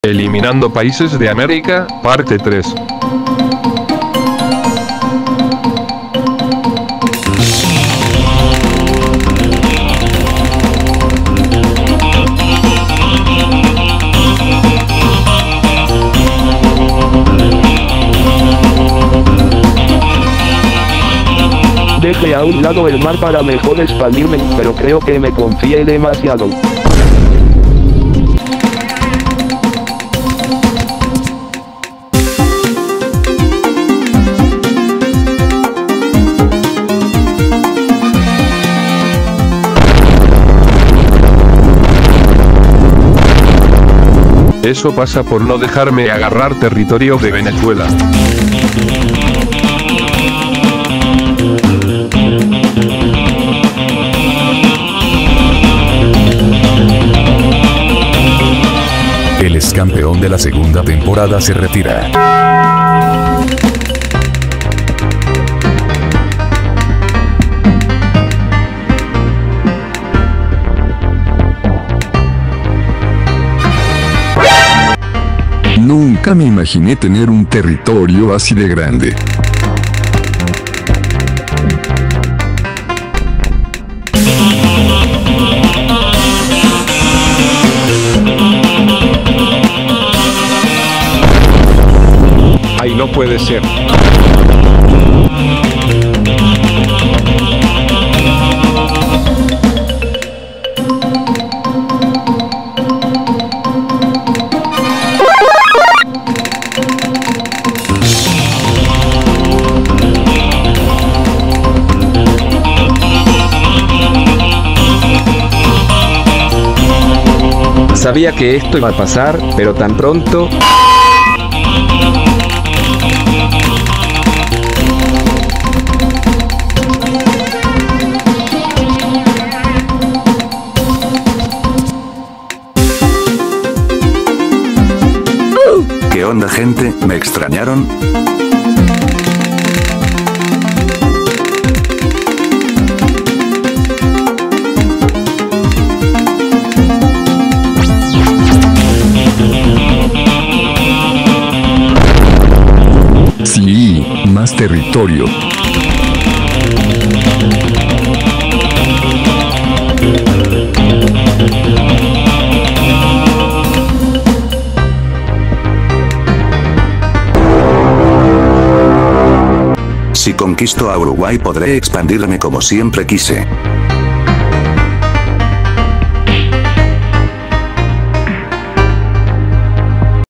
Eliminando países de América, parte 3. Dejé a un lado el mar para mejor expandirme, pero creo que me confié demasiado. Eso pasa por no dejarme agarrar territorio de Venezuela. El ex campeón de la segunda temporada se retira. Nunca me imaginé tener un territorio así de grande. Ay, no puede ser. Sabía que esto iba a pasar, pero tan pronto... ¿Qué onda, gente? ¿Me extrañaron? Sí, más territorio. Si conquisto a Uruguay podré expandirme como siempre quise.